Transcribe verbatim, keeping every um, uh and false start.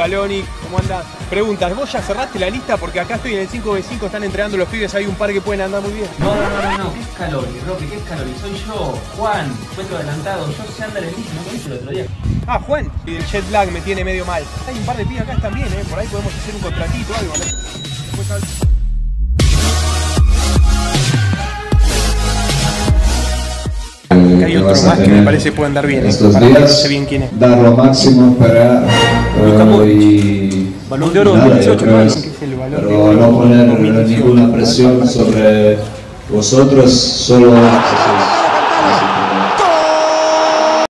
Scaloni, ¿cómo andás? Preguntas, ¿vos ya cerraste la lista? Porque acá estoy en el cinco ve cinco, están entrenando los pibes, hay un par que pueden andar muy bien. No, no, no, no, no. ¿Qué es Scaloni, Roque? ¿Qué es Scaloni? Soy yo, Juan, puesto adelantado. Yo sé andar en bici, ¿no me viste el otro día? Ah, Juan, y el jet lag me tiene medio mal. Hay un par de pibes acá también, ¿eh? Por ahí podemos hacer un contratito o algo, ¿no? Después al... Acá hay otro más que me parece puede andar bien. Estos para días, no sé bien quién es. dar lo máximo para uh, y Balón de Oro nada, dos mil dieciocho, creo, ¿no? ¿Qué es el Balón de pero Oro no poner dos mil dieciocho? ninguna presión sobre vosotros, solo